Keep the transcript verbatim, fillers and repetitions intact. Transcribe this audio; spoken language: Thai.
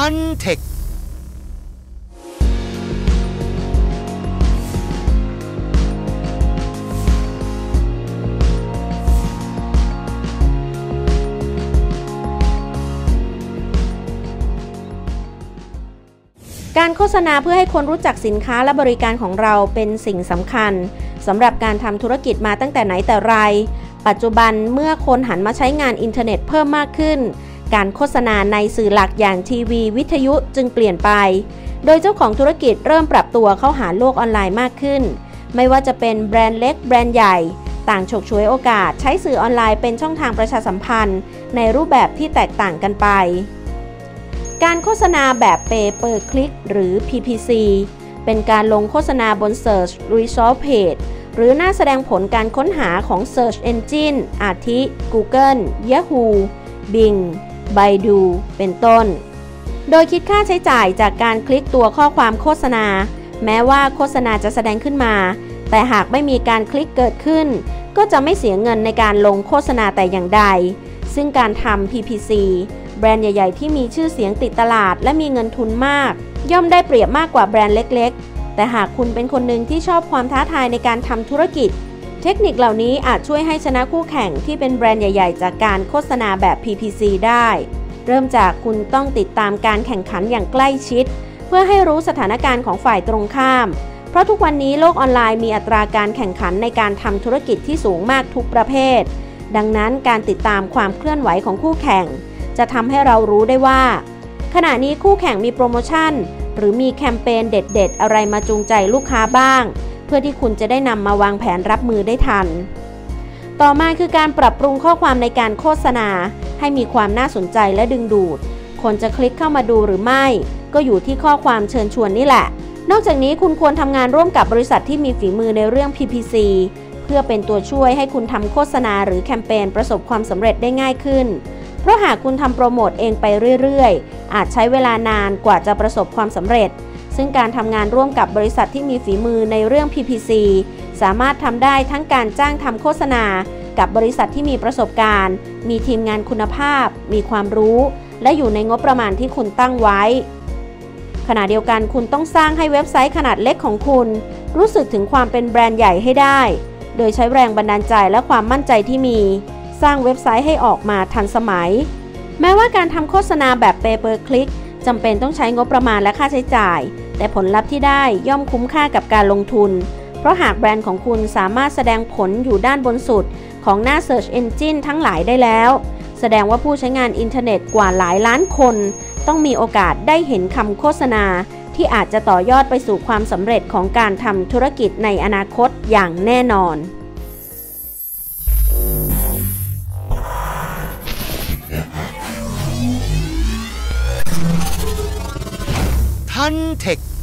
ทันเทคการโฆษณาเพื่อให้คนรู้จักสินค้าและบริการของเราเป็นสิ่งสำคัญสำหรับการทำธุรกิจมาตั้งแต่ไหนแต่ไรปัจจุบันเมื่อคนหันมาใช้งานอินเทอร์เน็ตเพิ่มมากขึ้นการโฆษณาในสื่อหลักอย่างทีวีวิทยุจึงเปลี่ยนไปโดยเจ้าของธุรกิจเริ่มปรับตัวเข้าหาโลกออนไลน์มากขึ้นไม่ว่าจะเป็นแบรนด์เล็กแบรนด์ใหญ่ต่างฉกฉวยโอกาสใช้สื่อออนไลน์เป็นช่องทางประชาสัมพันธ์ในรูปแบบที่แตกต่างกันไปการโฆษณาแบบ Pay Per Click หรือ พี พี ซี เป็นการลงโฆษณาบน Search Result Page หรือหน้าแสดงผลการค้นหาของ Search Engine อาทิ Google, Yahoo, Bing, Baidu เป็นต้นโดยคิดค่าใช้จ่ายจากการคลิกตัวข้อความโฆษณาแม้ว่าโฆษณาจะแสดงขึ้นมาแต่หากไม่มีการคลิกเกิดขึ้นก็จะไม่เสียเงินในการลงโฆษณาแต่อย่างใดซึ่งการทำ พี พี ซี แบรนด์ใหญ่ๆที่มีชื่อเสียงติดตลาดและมีเงินทุนมากย่อมได้เปรียบมากกว่าแบรนด์เล็กๆแต่หากคุณเป็นคนหนึ่งที่ชอบความท้าทายในการทำธุรกิจเทคนิคเหล่านี้อาจช่วยให้ชนะคู่แข่งที่เป็นแบรนด์ใหญ่ๆจากการโฆษณาแบบ พี พี ซี ได้เริ่มจากคุณต้องติดตามการแข่งขันอย่างใกล้ชิดเพื่อให้รู้สถานการณ์ของฝ่ายตรงข้ามเพราะทุกวันนี้โลกออนไลน์มีอัตราการแข่งขันในการทำธุรกิจที่สูงมากทุกประเภทดังนั้นการติดตามความเคลื่อนไหวของคู่แข่งจะทำให้เรารู้ได้ว่าขณะนี้คู่แข่งมีโปรโมชั่นหรือมีแคมเปญเด็ดๆอะไรมาจูงใจลูกค้าบ้างเพื่อที่คุณจะได้นำมาวางแผนรับมือได้ทันต่อมาคือการปรับปรุงข้อความในการโฆษณาให้มีความน่าสนใจและดึงดูดคนจะคลิกเข้ามาดูหรือไม่ก็อยู่ที่ข้อความเชิญชวนนี่แหละนอกจากนี้คุณควรทำงานร่วมกับบริษัทที่มีฝีมือในเรื่อง พี พี ซี เพื่อเป็นตัวช่วยให้คุณทำโฆษณาหรือแคมเปญประสบความสำเร็จได้ง่ายขึ้นเพราะหากคุณทำโปรโมทเองไปเรื่อยๆอาจใช้เวลานานกว่าจะประสบความสำเร็จซึ่งการทำงานร่วมกับบริษัทที่มีฝีมือในเรื่อง พี พี ซี สามารถทำได้ทั้งการจ้างทำโฆษณากับบริษัทที่มีประสบการณ์มีทีมงานคุณภาพมีความรู้และอยู่ในงบประมาณที่คุณตั้งไว้ขณะเดียวกันคุณต้องสร้างให้เว็บไซต์ขนาดเล็กของคุณรู้สึกถึงความเป็นแบรนด์ใหญ่ให้ได้โดยใช้แรงบันดาลใจและความมั่นใจที่มีสร้างเว็บไซต์ให้ออกมาทันสมัยแม้ว่าการทำโฆษณาแบบ Pay Per Click จำเป็นต้องใช้งบประมาณและค่าใช้จ่ายแต่ผลลัพธ์ที่ได้ย่อมคุ้มค่ากับการลงทุนเพราะหากแบรนด์ของคุณสามารถแสดงผลอยู่ด้านบนสุดของหน้า Search Engine ทั้งหลายได้แล้วแสดงว่าผู้ใช้งานอินเทอร์เน็ตกว่าหลายล้านคนต้องมีโอกาสได้เห็นคำโฆษณาที่อาจจะต่อยอดไปสู่ความสำเร็จของการทำธุรกิจในอนาคตอย่างแน่นอนทันเทค